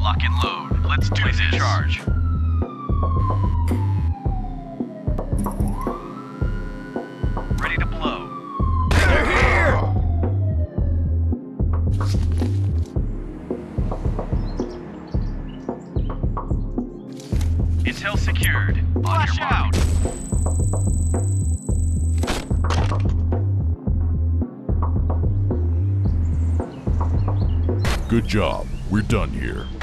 Lock and load. Let's do this. Charge. Ready to blow. They're here! Intel secured. Flash out. Good job. We're done here.